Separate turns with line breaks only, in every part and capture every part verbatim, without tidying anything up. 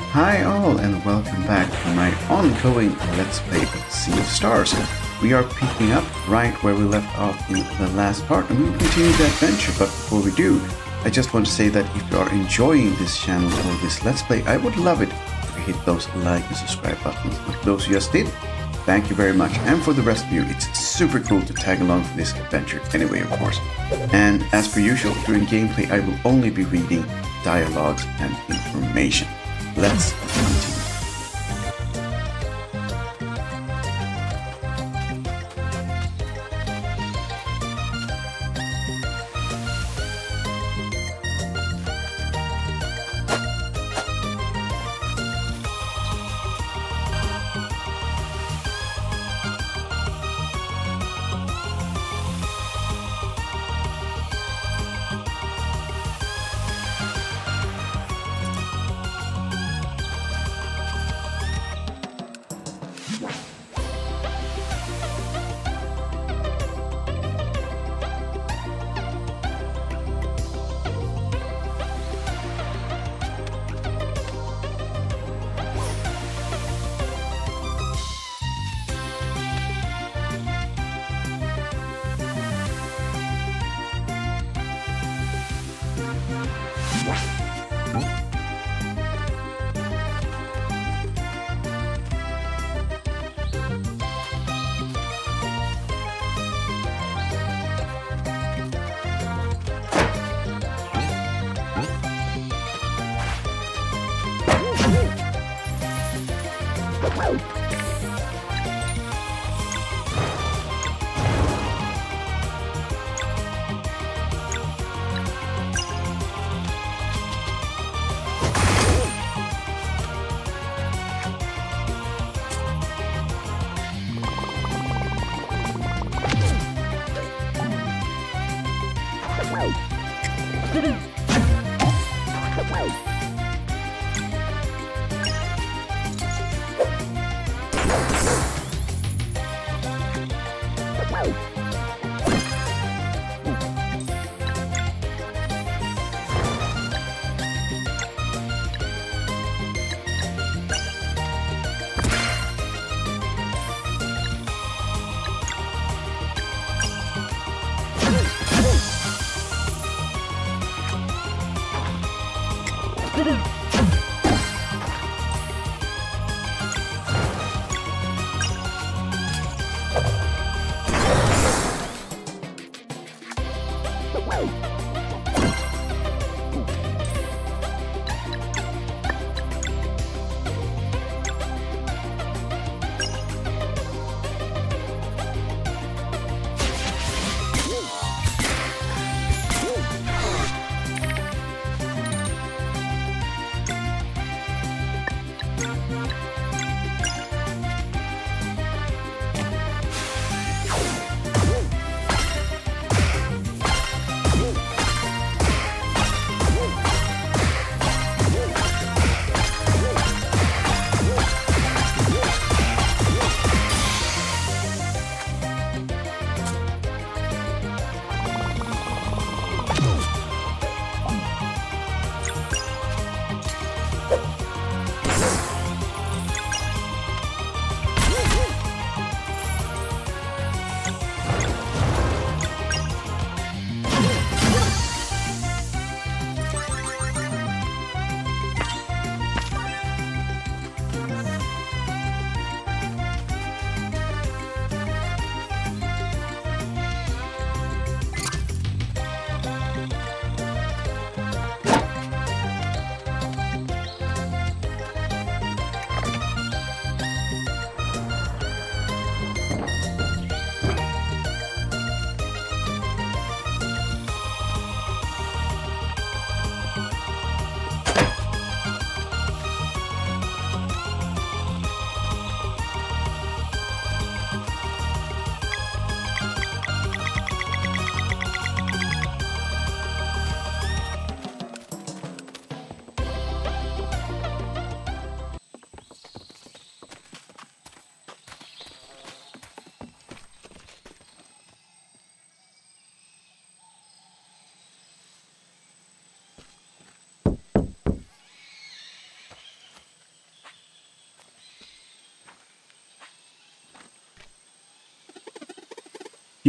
Hi all and welcome back to my ongoing Let's Play of Sea of Stars. We are picking up right where we left off in the last part and we will continue the adventure, but before we do, I just want to say that if you are enjoying this channel or this Let's Play, I would love it if you hit those like and subscribe buttons. And for those who just did, thank you very much. And for the rest of you, it's super cool to tag along for this adventure anyway, of course. And as per usual, during gameplay, I will only be reading dialogues and information. Let's continue.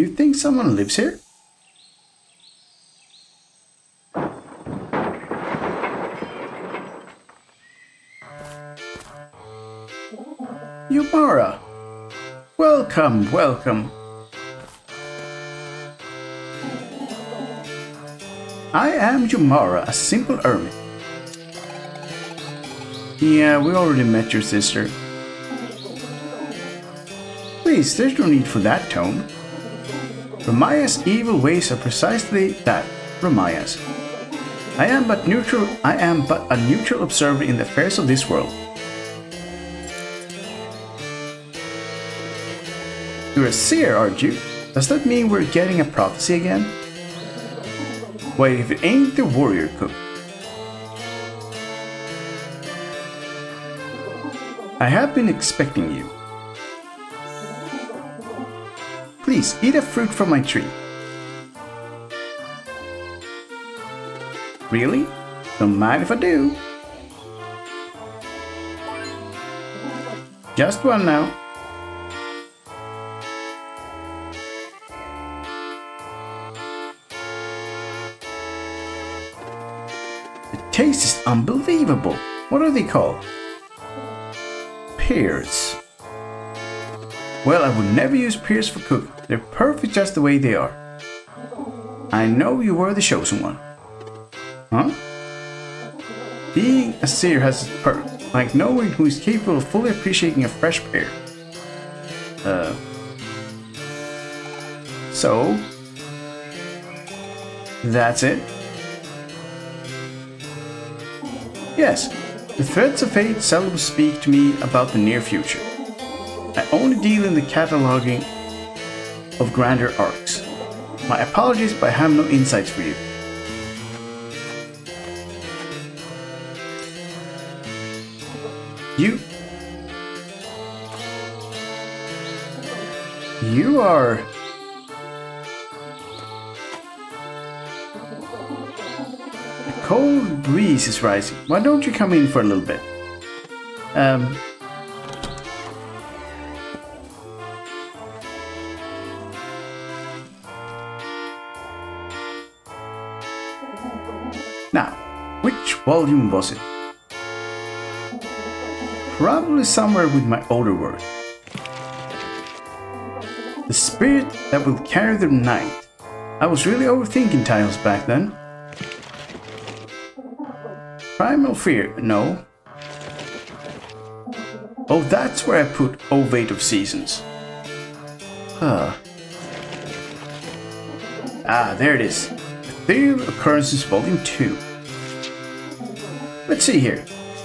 You think someone lives here? Yumara! Welcome, welcome. I am Yumara, a simple hermit. Yeah, we already met your sister. Please, there's no need for that tone. Ramaya's evil ways are precisely that, Ramaya's. I am but neutral. I am but a neutral observer in the affairs of this world. You're a seer, aren't you? Does that mean we're getting a prophecy again? Wait, if it ain't the warrior cook. I have been expecting you. Please, eat a fruit from my tree. Really? Don't mind if I do. Just one now. The taste is unbelievable. What are they called? Pears. Well, I would never use pears for cooking. They're perfect just the way they are. I know you were the chosen one. Huh? Being a seer has its perk, like knowing who is capable of fully appreciating a fresh pear. Uh. So. That's it? Yes, the threads of fate seldom speak to me about the near future. I only deal in the cataloging of grander arcs. My apologies, but I have no insights for you. You... You are... A cold breeze is rising. Why don't you come in for a little bit? Um... Now, which volume was it? Probably somewhere with my older work. The spirit that will carry the night. I was really overthinking titles back then. Primal Fear, no. Oh, that's where I put Ovate of Seasons. Huh. Ah, there it is. Ethereal Occurrences Volume two. Let's see here.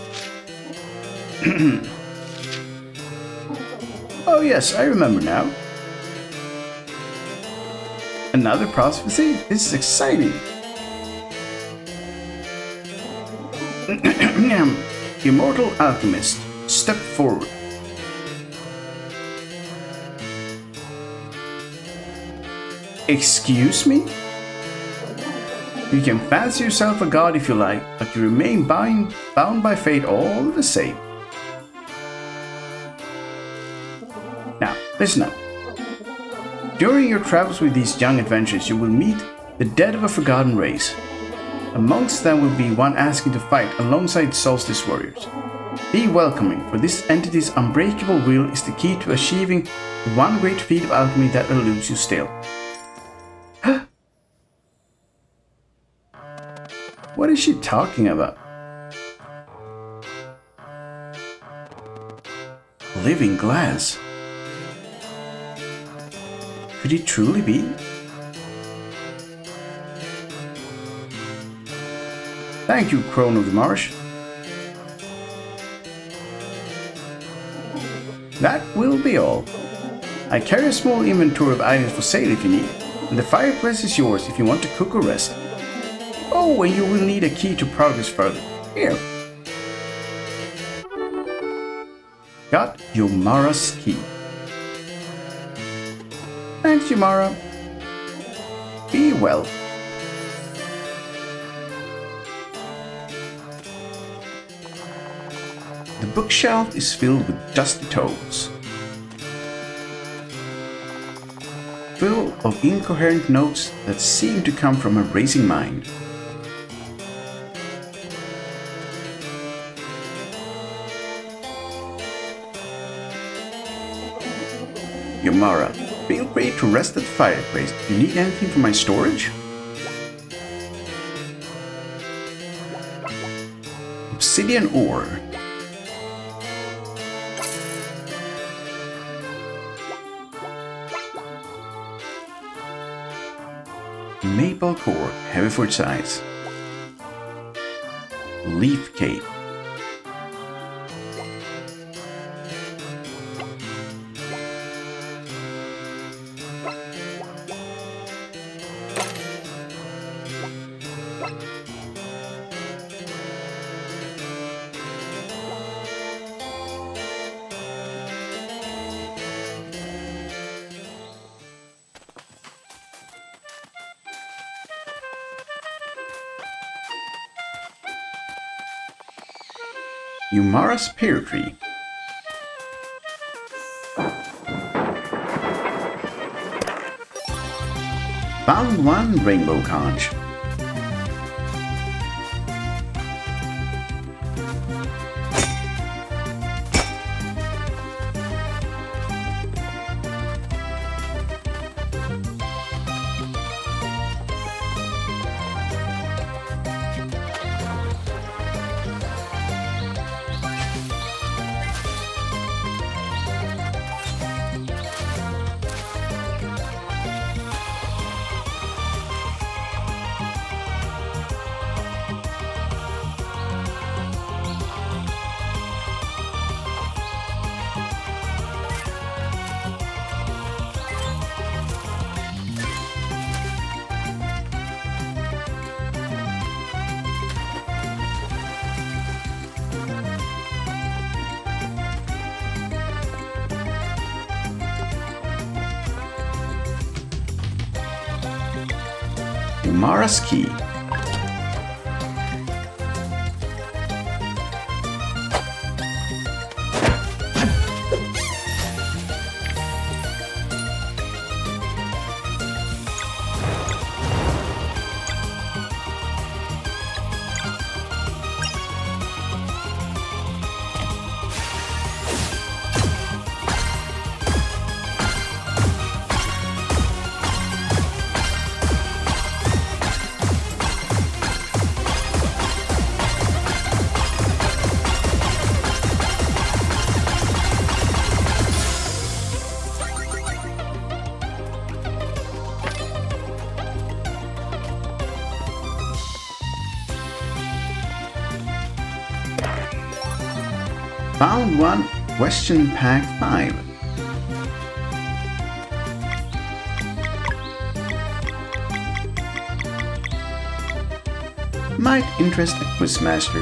Oh yes, I remember now. Another prophecy? This is exciting. Immortal Alchemist, step forward. Excuse me? You can fancy yourself a god if you like, but you remain bind, bound by fate all the same. Now, listen up. During your travels with these young adventurers, you will meet the dead of a forgotten race. Amongst them will be one asking to fight alongside Solstice warriors. Be welcoming, for this entity's unbreakable will is the key to achieving the one great feat of alchemy that eludes you still. What is she talking about? Living glass. Could it truly be? Thank you, Crone of the Marsh. That will be all. I carry a small inventory of items for sale if you need, and the fireplace is yours if you want to cook or rest. Oh, and you will need a key to progress further. Here. Got Yumara's key. Thanks, Yumara. Be well. The bookshelf is filled with dusty tomes. full of incoherent notes that seem to come from a racing mind. Yumara, feel free to rest at the fireplace. Do you need anything from my storage? Obsidian ore. Maple core, heavy for size. Leaf cape. Yumara's pear tree. Found one rainbow conch. Yumara's key. Found one question pack five. Might interest a quizmaster.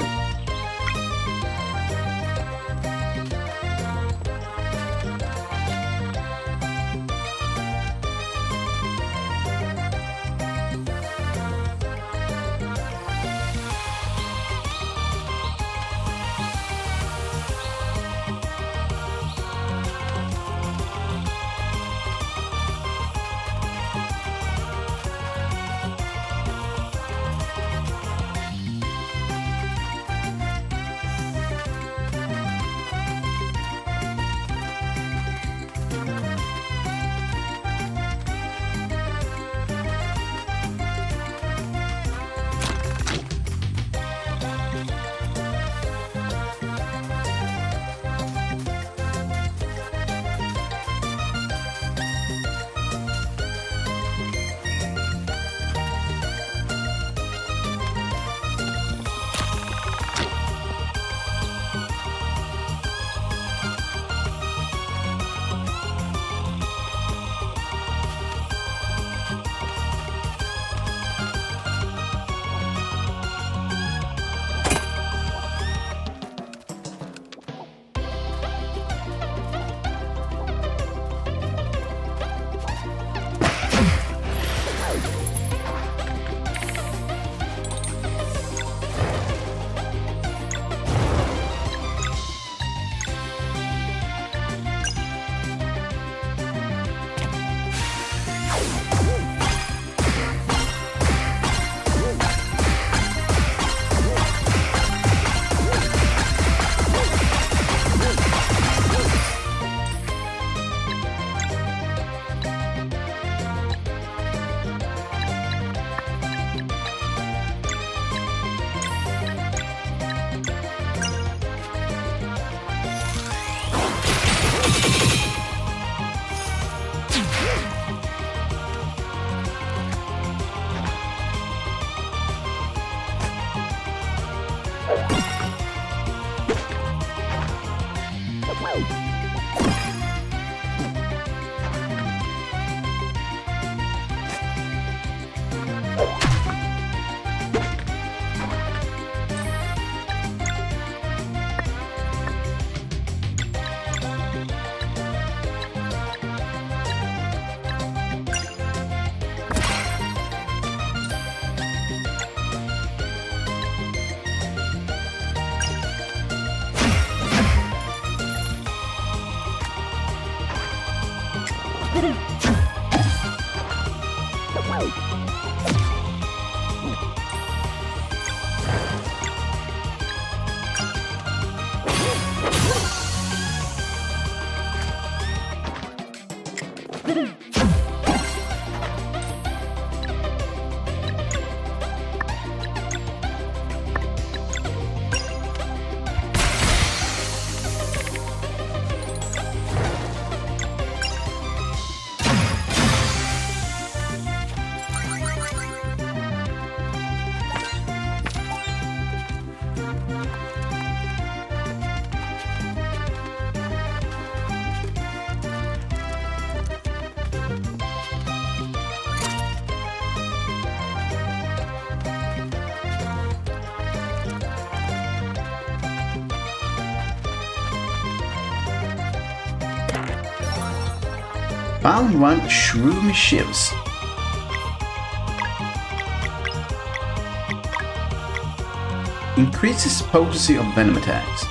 Found one Shroomy Shivs. Increases potency of venom attacks.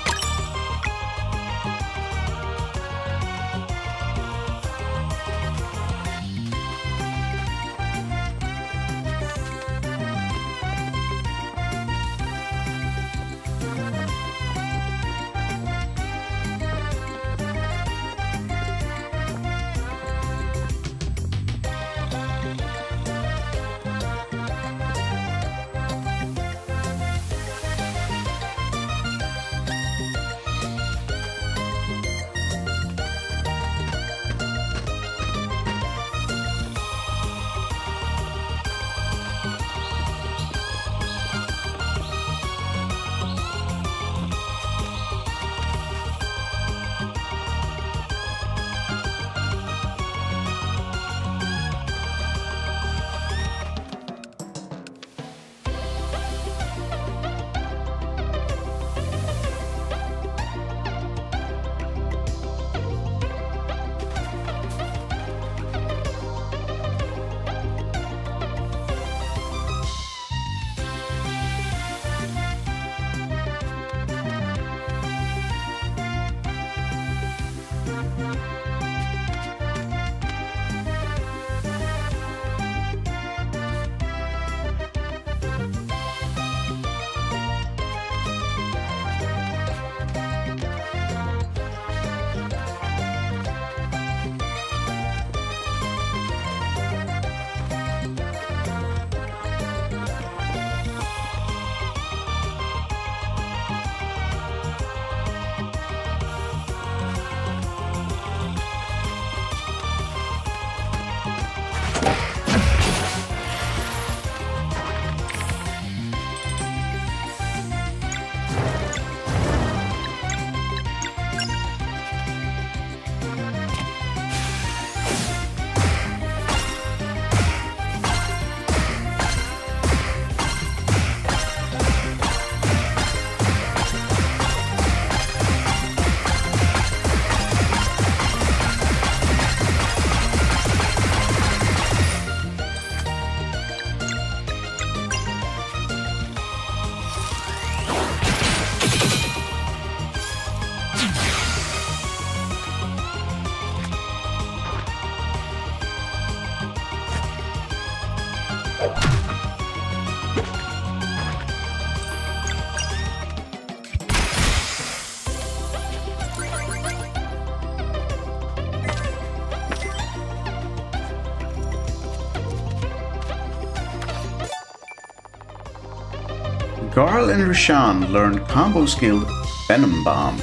Garl and Roshan learned combo skill Venom Bomb.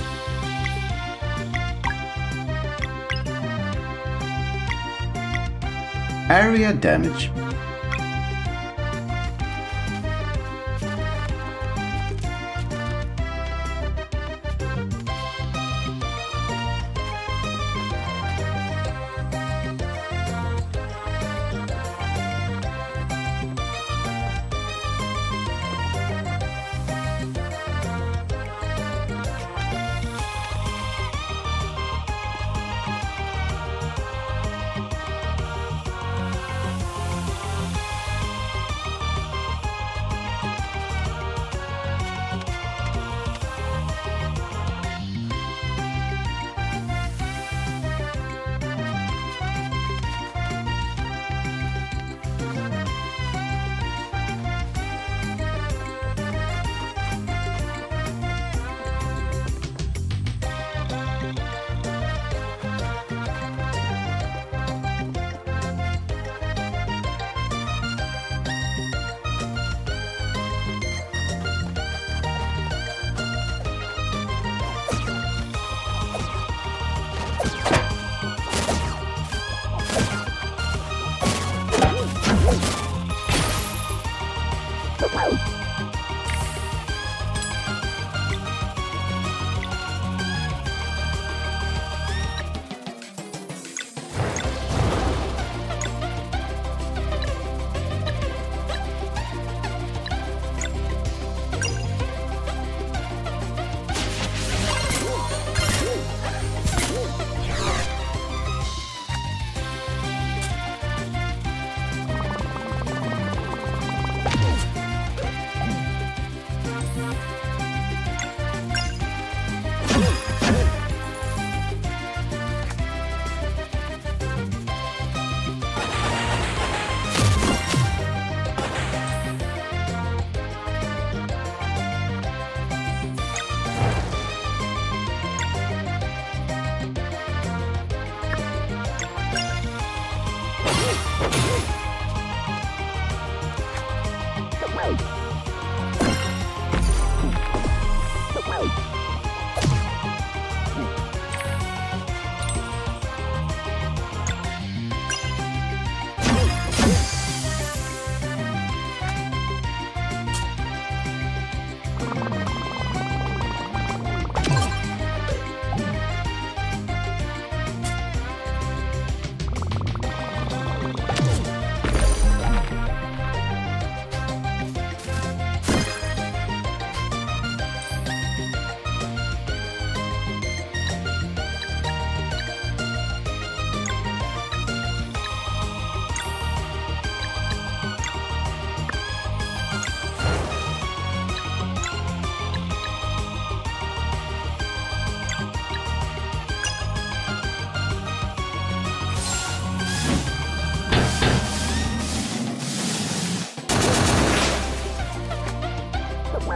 Area damage.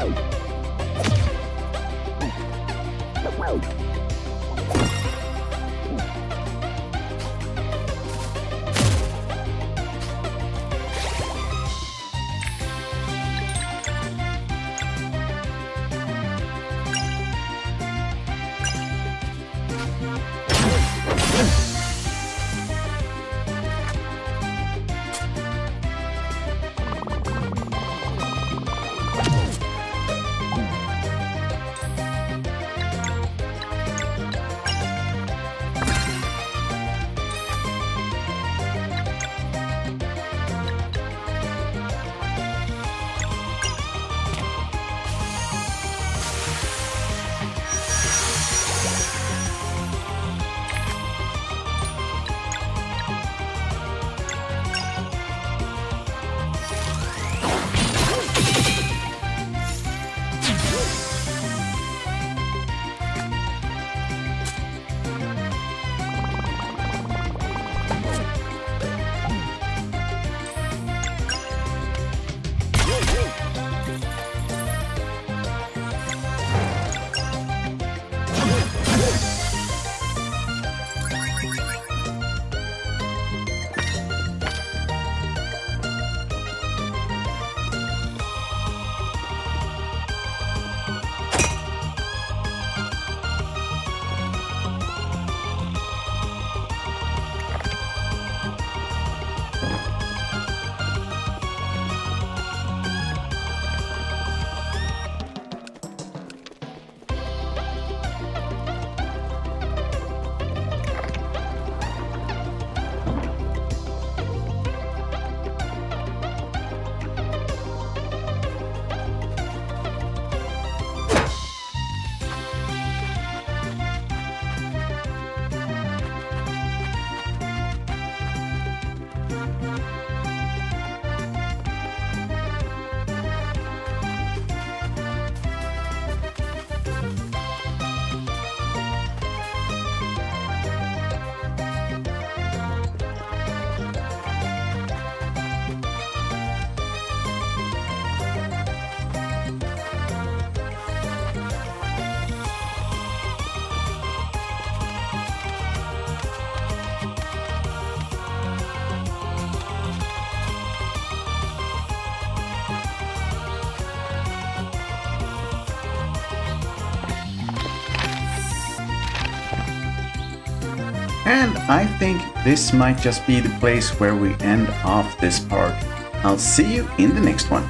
And I think this might just be the place where we end off this part. I'll see you in the next one.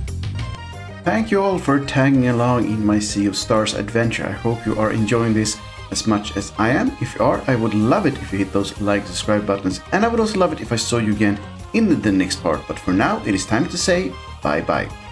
Thank you all for tagging along in my Sea of Stars adventure. I hope you are enjoying this as much as I am. If you are, I would love it if you hit those like, subscribe buttons, and I would also love it if I saw you again in the next part. But for now, it is time to say bye bye.